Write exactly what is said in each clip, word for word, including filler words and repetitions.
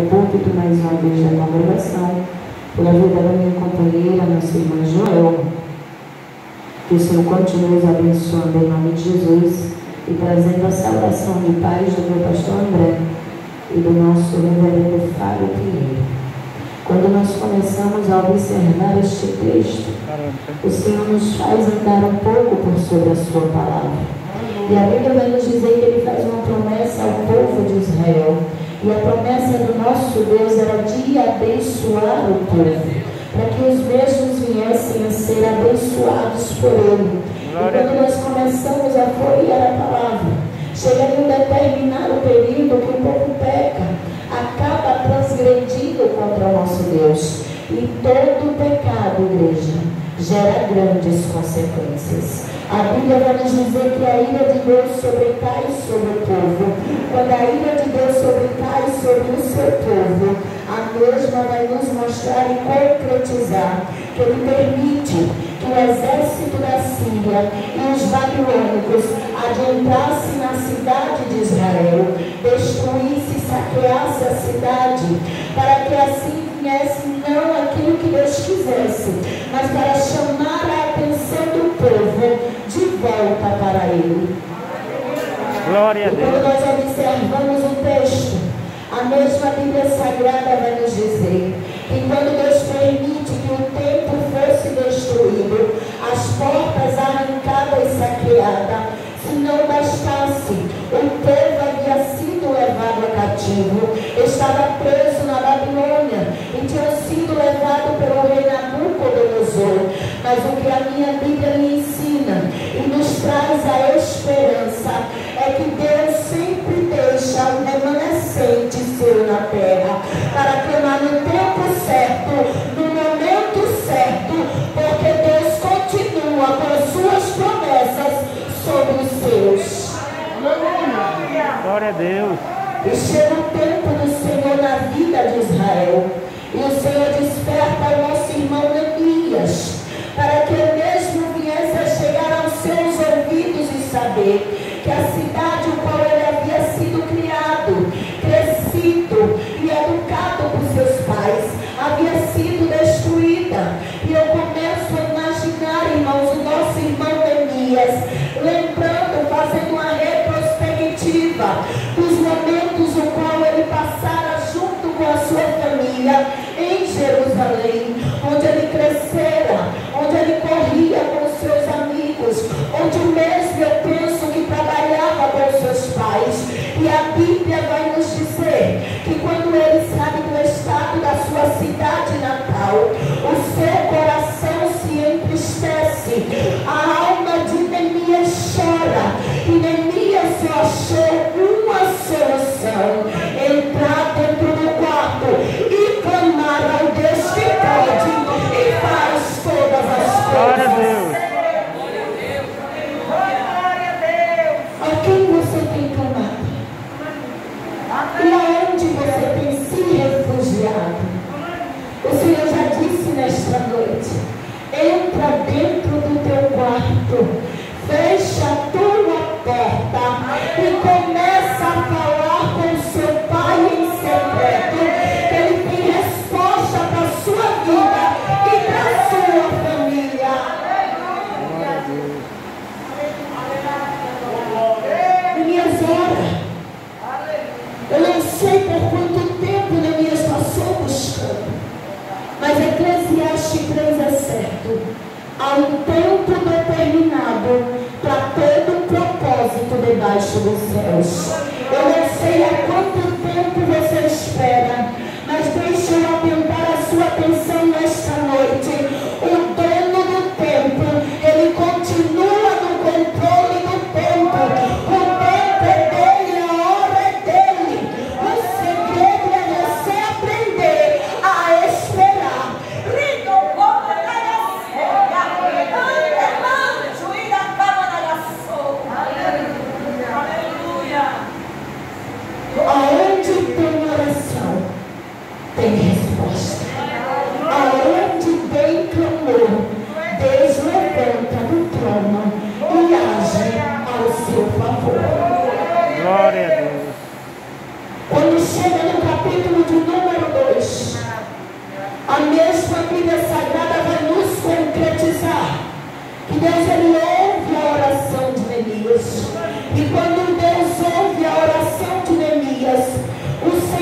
no púlpito mais uma vez da congregação, pela vida da minha companheira, nossa irmã Joel. Que o Senhor continue os abençoando em nome de Jesus e trazendo a salvação de paz do meu pastor André e do nosso reverendo Fábio Pinheiro. Quando nós começamos a observar este texto, o Senhor nos faz andar um pouco por sobre a sua palavra. E a Bíblia vai nos dizer que Ele faz uma promessa ao povo de Israel. E a promessa do nosso Deus era de abençoar o povo, para que os mesmos viessem a ser abençoados por Ele. E quando nós começamos a folhear a palavra, chega em um determinado período que o povo peca, acaba transgredindo contra o nosso Deus. E todo pecado, igreja, gera grandes consequências. A Bíblia vai nos dizer que a ira de Deus sobrecai sobre o povo. Quando a ira de Deus sobrecai sobre o seu povo, a mesma vai nos mostrar e concretizar que Ele permite que o exército da Síria e os babilônicos adentrassem na cidade de Israel, destruísse e saqueasse a cidade, para que assim viesse não aquilo que Deus quisesse, mas para chamar a atenção do povo de volta para Ele. Glória a Deus. E quando nós observamos o texto, a mesma Bíblia Sagrada vai nos dizer que quando Deus permite que o templo fosse destruído, as portas arrancadas e saqueadas, se não bastasse, o povo havia sido levado a cativo, estava preso na Babilônia e tinha sido levado pelo rei Nabucodonosor. Mas o que a minha Bíblia me ensina e nos traz a esperança é que Deus sempre deixa o remanescente seu na terra, para clamar no tempo certo, no momento certo, porque Deus continua com as suas promessas sobre os seus. Glória a Deus. E chega o tempo do Senhor na vida de Israel, e o Senhor desperta o nosso irmão Neemias, para que ele mesmo viesse a chegar aos seus ouvidos e saber que a cidade o qual ele havia sido criado, crescido e educado por seus pais, havia sido destruída. E eu começo a imaginar, irmãos, o nosso irmão Neemias, lembrando, fazendo uma retrospectiva dos momentos o qual ele passara junto com a sua família em Jerusalém, onde ele crescera, onde ele corria com os seus amigos, onde mesmo eu penso que trabalhava com os seus pais. E a Bíblia vai nos dizer que quando ele sabe do estado da sua cidade natal, o seu coração se entristece, a alma de Neemias chora, e Neemias só achou uma solução: entrar dentro do quarto e clamar ao Deus que pode e faz todas as coisas. Glória a Deus. A quem você tem clamado? E aonde você tem se refugiado? O Senhor já disse nesta noite: entra dentro do teu quarto, fecha a tua porta e começa a falar com o seu Pai em secreto, que Ele tem resposta para a sua vida e para a sua família. Neemias ora. Eu não sei por quanto tempo Neemias passou buscando, mas Eclesiastes três é certo: há um tempo determinado para todo propósito debaixo dos céus. Eu não sei há quanto tempo você espera, mas deixa eu aumentar a sua atenção nesta noite. O dono do tempo, ele continua no controle do tempo. O tempo é dele, a hora é dele. O segredo é você aprender a esperar. Aonde tem oração, tem resposta.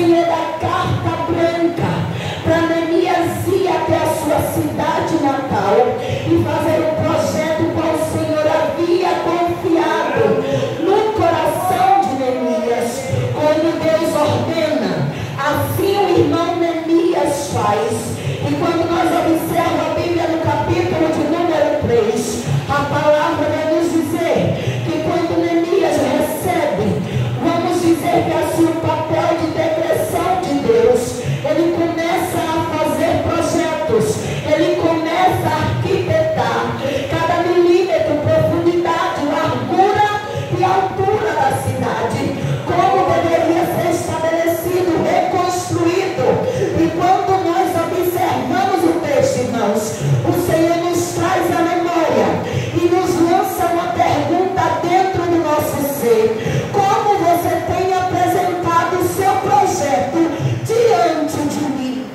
Senhor, da carta branca para Neemias ir até a sua cidade natal e fazer o projeto qual o Senhor havia confiado no coração de Neemias. Quando Deus ordena, assim o irmão Neemias faz. E quando nós observamos a Bíblia no capítulo de número três, a palavra vai nos dizer que quando Neemias recebe, vamos dizer que assim o papel de decreção de Deus, ele começa a fazer projetos, ele começa a arquitetar cada milímetro, profundidade, largura e altura da cidade, como deveria ser estabelecido, reconstruído. E quando nós observamos o texto, irmãos, o Senhor nos traz a memória e nos lança uma pergunta dentro do nosso ser: como você tem apresentado o seu projeto diante de mim?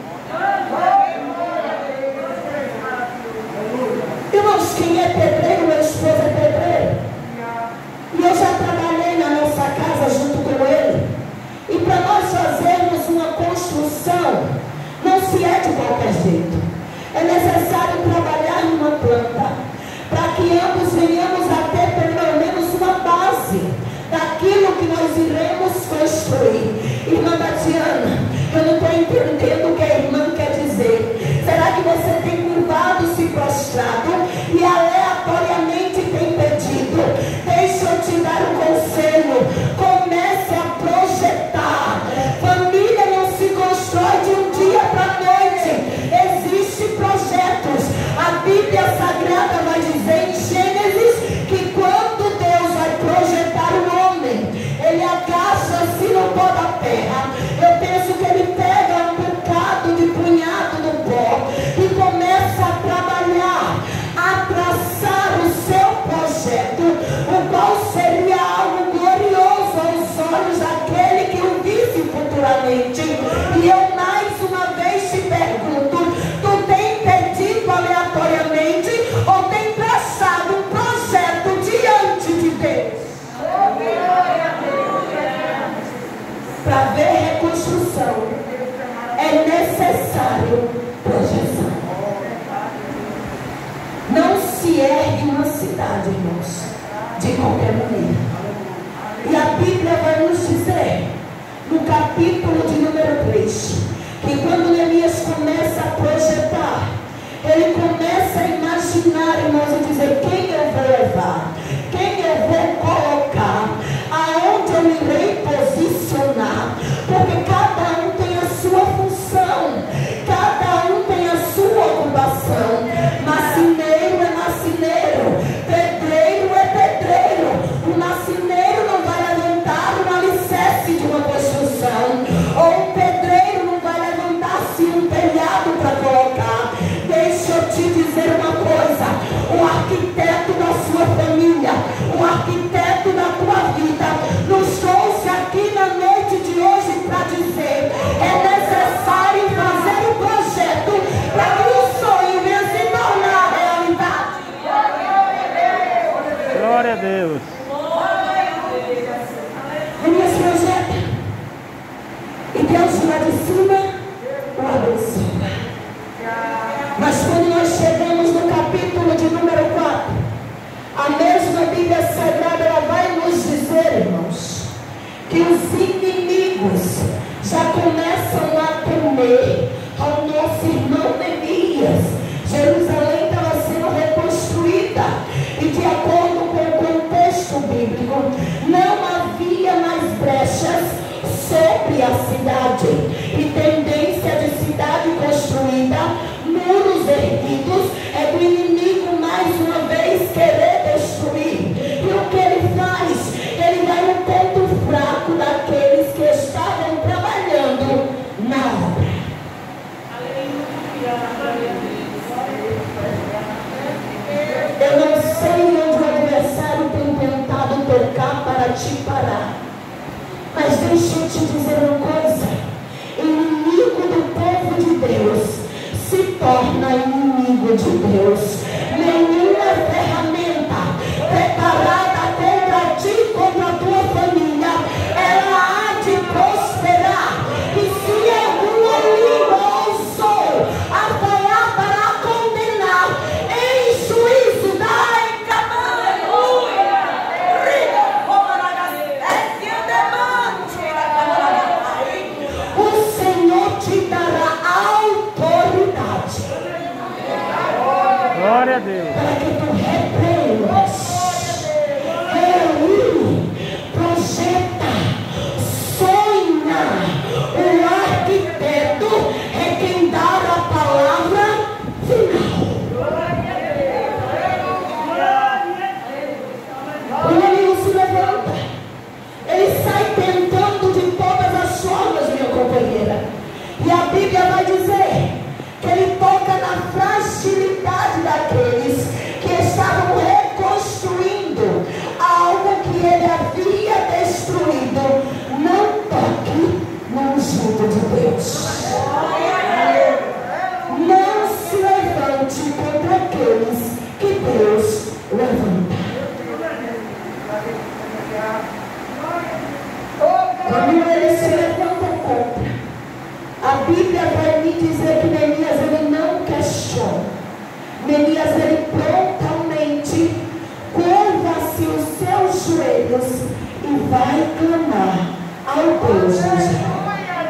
Irmãos, quem é pedreiro, meu esposo é pedreiro, e eu já trabalhei na nossa casa junto com ele. E para nós fazermos uma construção, não se é de qualquer jeito. É necessário trabalhar numa planta, para que ambos venhamos a ter pelo menos uma base daquilo que nós iremos construir. Irmã Tatiana, eu não estou entendendo o que a irmã quer dizer. Será que você tem curvado, se prostrado e aleatoriamente tem pedido? Deixa eu te dar um conselho: comece a projetar. Família não se constrói de um dia para a noite. Existem projetos. A Bíblia Sagrada vai dizer em Gênesis que quando Deus vai projetar o homem, ele agacha-se no pó da terra. Eu penso que ele pega um bocado de punhado no pó e começa a trabalhar, a traçar o seu projeto, o qual seria algo glorioso aos olhos daquele que o visse futuramente. E eu mais uma vez te pergunto: tu tem pedido aleatoriamente ou tem traçado um projeto diante de Deus? Para ver reconstrução é necessário projeção. Não se ergue uma cidade, irmãos, de qualquer maneira. E a Bíblia vai nos dizer, no capítulo de número três, que quando Neemias começa a projetar, ele começa a imaginar, irmãos, e dizer: quem eu vou levar, quem eu vou colocar, aonde eu irei posicionar, porque cada um tem a sua função, cada um tem a sua ocupação. Marceneiro é marceneiro, pedreiro é pedreiro. O marceneiro não vai levantar um alicerce de uma construção, ou o pedreiro não vai levantar-se um telhado para colocar. Deixa eu te dizer uma coisa: o arquiteto da sua família, o arquiteto da tua vida, nos trouxe aqui na noite de hoje para dizer: é necessário fazer o projeto para que o sonho venha se tornar realidade. Glória a Deus. Neemias projeta, e Deus lá de cima o abençoa. Mas quando nós chegamos no capítulo de número quatro, a mesma Bíblia Sagrada, ela vai nos dizer, irmãos, que os inimigos já começam a temer ao nosso irmão Neemias. Jerusalém estava sendo reconstruída, e de acordo com o contexto bíblico, não havia mais brechas sobre a cidade, e tendência de cidade construída, muros erguidos, é do inimigo mais uma vez querer destruir. E o que ele faz? Ele vai no ponto fraco daqueles que estavam trabalhando na obra. Eu não sei onde o adversário tem tentado tocar para te parar, mas deixa eu te dizer uma coisa: te dará autoridade. Glória a Deus. Para que tu repreendas, reúne, projeta, sonha. O arquiteto é quem dá a palavra final. O inimigo se levanta. Ele sai tentando de todas as formas, minha companheira. E a Bíblia vai dizer que ele toca na fragilidade daqueles que estavam reconstruindo algo que ele havia destruído. Não toque no ungido de Deus. Não se levante contra aqueles que Deus levanta. Quando ele se levanta contra, a Bíblia vai me dizer que Neemias ele não questiona. Neemias ele prontamente curva-se os seus joelhos e vai clamar ao Deus de Israel.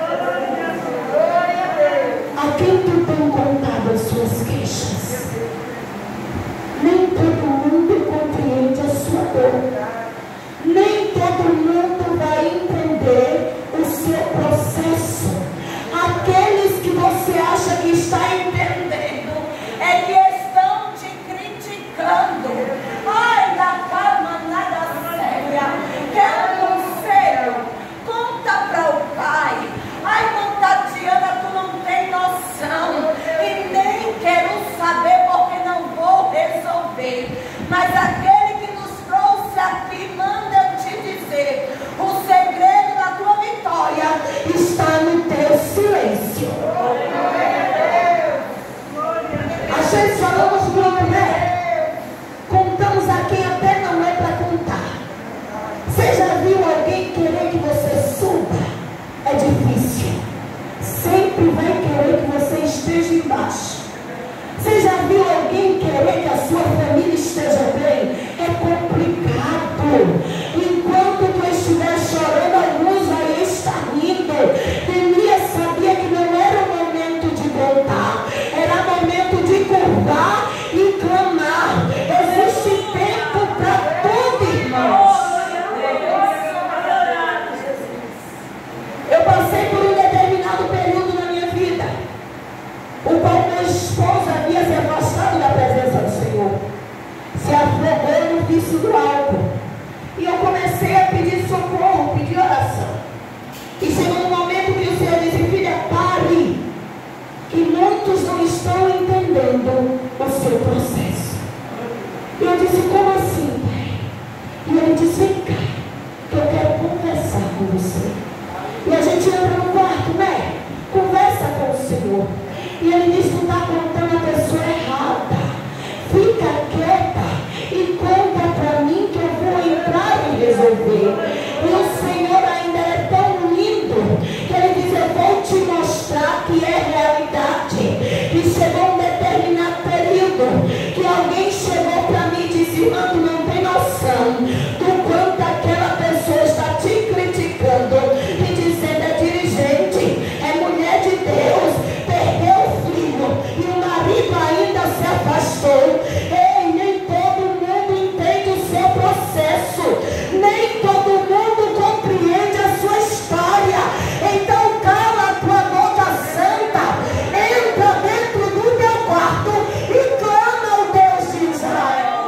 A quem tu tem contado as suas queixas? Nem todo mundo compreende a sua dor. Nem todo mundo vai entender o seu processo. Aqueles que você acha que está entendendo é que estão te criticando. Ai, da calma, nada séria. Quero um conselho. Conta para o pai. Ai, Montadiana, tu não tem noção. E nem quero saber porque não vou resolver. Mas aquele que nos trouxe aqui manda eu te dizer: o segredo da tua vitória está no teu silêncio. Às vezes falamos muito, né? Contamos a quem até não é para contar. Você já viu alguém querer que você suba? É difícil. Sempre vai querer que você esteja embaixo. Você já viu alguém querer que a sua família esteja bem? É complicado. Enquanto tu estiver chorando, alguns vai estar rindo. Neemias sabia que não era o momento de contar, era momento de curvar e clamar. Existe tempo para tudo, irmãos. Eu passei por um determinado período na minha vida, o qual meu esposo havia se afastado da presença do Senhor, se afogou no vício do álcool. E eu comecei a pedir socorro, pedir oração. E chegou um momento que o Senhor disse: filha, pare, que muitos não estão entendendo o seu processo. E eu disse: como assim, pai? E ele disse: vem cá, que eu quero conversar com você. E a gente entra no quarto, né? Conversa com o Senhor. E ele disse: tu está contando a pessoa errada. Fica quieta e conta para mim que eu vou entrar e resolver. E o Senhor ainda é tão lindo que ele diz: eu vou te mostrar que é realidade. E chegou um determinado período que alguém chegou para mim e disse: irmão, tu não tem noção do quanto aquela pessoa está te criticando e dizendo: é dirigente, é mulher de Deus, perdeu o filho e o marido ainda se afastou. Ei, nem todo mundo entende o seu processo, nem todo mundo compreende a sua história. Então cala a tua boca santa, entra dentro do teu quarto e clama ao Deus de Israel.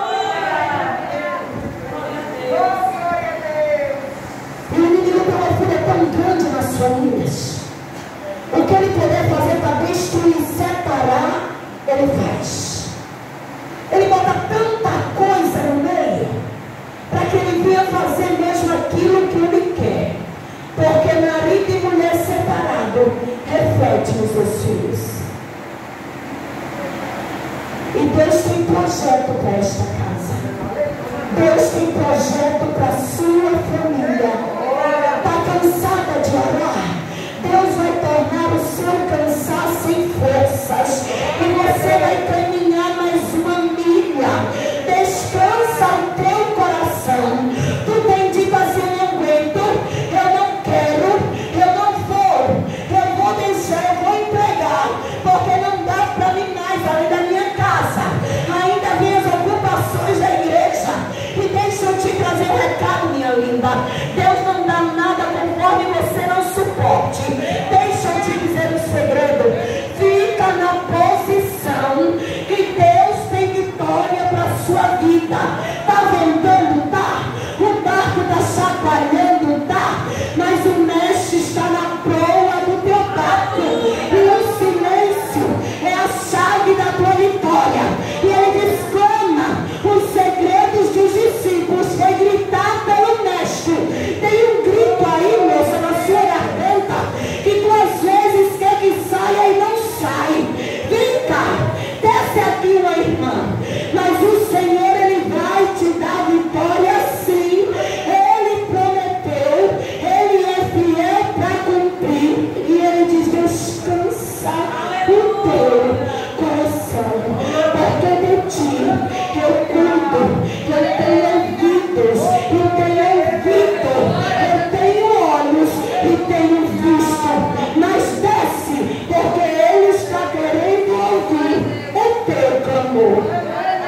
E o inimigo tem uma fúria tão grande nas famílias. O que ele puder fazer para destruir e separar, ele faz. Ele bota tanta coisa no meio para que ele venha fazer mesmo aquilo que ele quer. Porque marido e mulher separado reflete nos seus filhos. E Deus tem projeto para esta casa. Deus tem projeto para a sua família. Está cansada de orar? Deus vai tornar o seu cansaço em forças. E você vai caminhar mais uma milha. Descansa o teu coração. Tu tem dito assim: eu não aguento, eu não quero, eu não vou, eu vou deixar, eu sai. Vem cá, desce aqui uma irmã. Mas o Senhor, Ele vai te dar vitória sim. Ele prometeu, Ele é fiel para cumprir. E Ele diz: descansa o teu coração, porque de ti eu cuido. Eu tenho ouvidos e tenho ouvido, eu tenho olhos e tenho visto. Mas desce, porque Ele está querendo ouvir o teu clamor.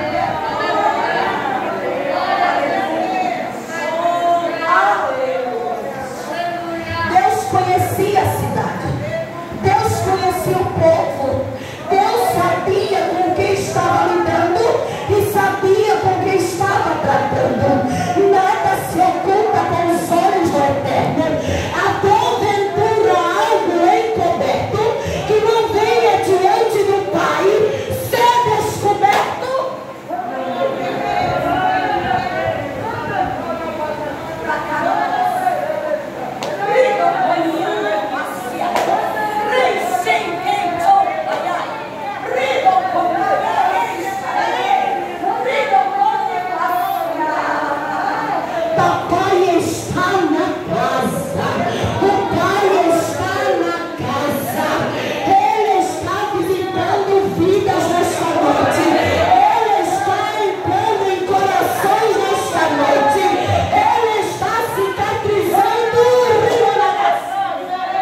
Deus conhecia a cidade, Deus conhecia o povo, Deus sabia com quem estava lidando e sabia com quem estava tratando. Nada se oculta com os olhos do Eterno. A porventura algo encoberto que não venha diante do Pai ser descoberto. Papai está na casa, o Pai está na casa, Ele está visitando vidas nesta noite, Ele está entrando em corações nesta noite, Ele está cicatrizando o rio na nação.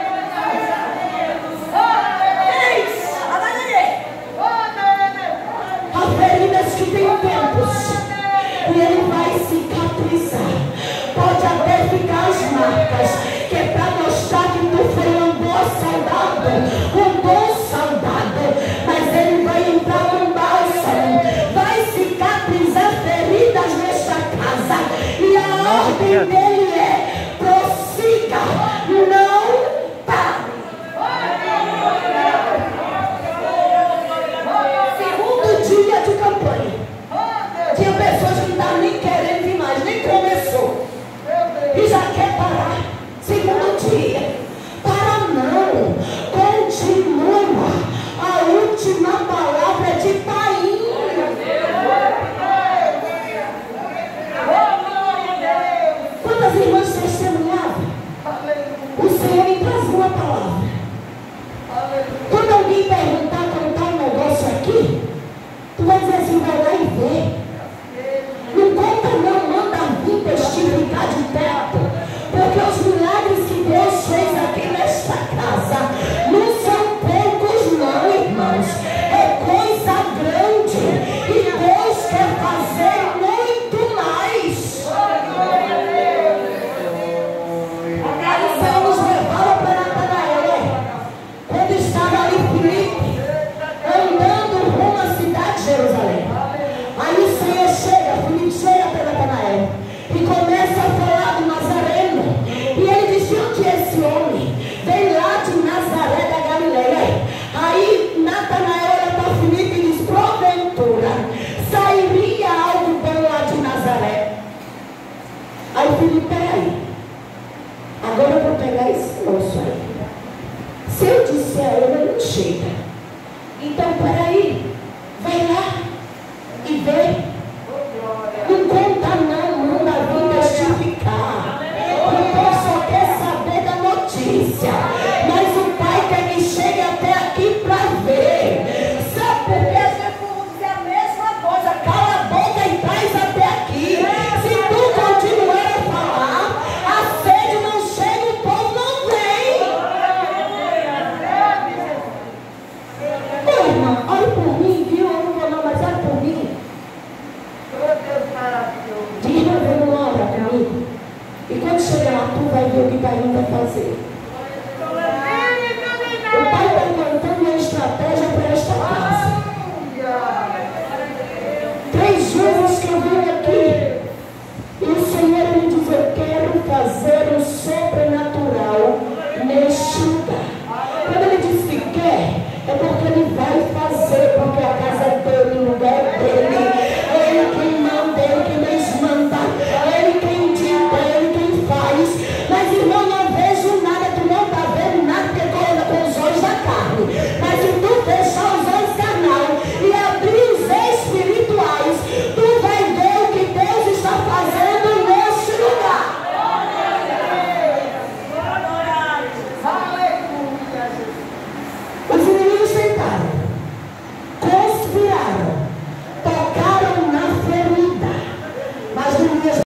Há feridas que têm tempos e Ele vai cicatrizar. Pode até ficar as marcas, que é para mostrar que tu foi um bom soldado, um bom soldado, mas Ele vai entrar num bálsamo, vai cicatrizar feridas nesta casa, e a ordem dele é: prossiga, não pare. Segundo dia de campanha, tinha pessoas que não estavam nem querendo ir mais, nem começou e já quer parar. Segundo dia, para não, continua. A última palavra é de Paim. Quantas irmãs testemunhavam? O Senhor me trazia uma palavra. Quando alguém perguntar como está o negócio aqui, tu vai dizer assim: vai lá e vê. Não conta não, manda vir testificar de perto, porque os milagres que Deus fez aqui nesta casa não são poucos não, irmãos, é coisa grande, e Deus quer fazer muito mais. Aí o Senhor nos levava para Natanael, quando estava ali Filipe, andando rumo à cidade de Jerusalém. Aí o Senhor chega, Filipe chega para Natanael e começa a falar do Nazareno. E ele disse: onde é esse homem? Vem lá de Nazaré da Galileia. Aí Natanael olha para Filipe e diz: porventura sairia algo bom lá de Nazaré? Aí Filipe: peraí, agora eu vou pegar esse moço aí. Se eu disser a ele, ele não chega. Então peraí, vai lá e vê. Não conta não, manda vir testificar. O povo só quer saber da notícia, mas o Pai quer que chegue até aqui para ver. Sabe por quê? As pessoas vão dizer a mesma coisa: cala a boca e traz até aqui. Se tu continuar a falar, a sede não chega, o povo não vem. Ô irmã, olhe por mim, viu? Eu não vou não, mas olhe por mim. Diz, não vem uma hora comigo. E quando chegar lá, tu vai ver o que Paim vai fazer.